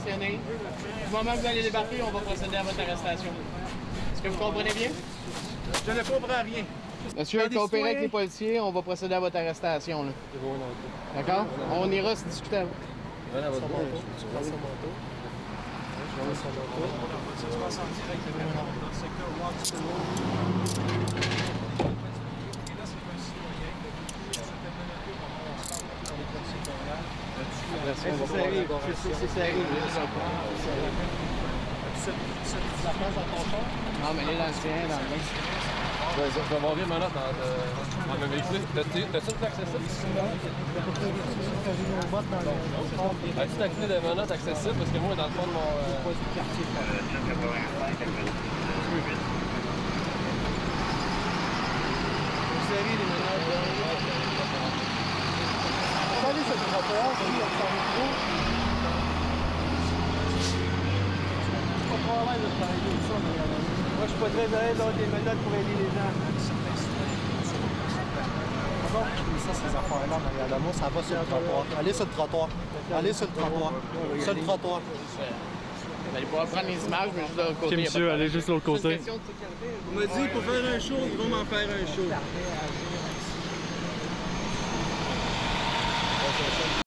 mentionné. Du moment que vous allez débarquer, on va procéder à votre arrestation. Est-ce que vous comprenez bien? Je ne comprends rien. Monsieur, coopérez avec les policiers, on va procéder à votre arrestation. D'accord? On ira se discuter avec vous. Je vais son manteau. C'est serré. Non, mais il est l'ancien dans le bain. Je vais avoir bien ma note dans le véhicule. T'as-tu une clé accessible? As-tu ta clé de ma note accessible? Parce que moi, dans le fond de mon... Regardez ce trottoir, il y a son micro. Pas probablement de travailler ça, mais moi, je suis pas très à l'aise d'avoir des méthodes pour aider les gens. Ah bon? Ça, ces affaires-là, regarde, moi, ça va sur le trottoir. Allez sur le trottoir. Allez sur le trottoir. Sur le trottoir. Vous allez pouvoir prendre les images, mais juste de l'autre côté. Ok, monsieur, allez juste de l'autre côté. On m'a dit, pour faire un show, ils vont m'en faire un show.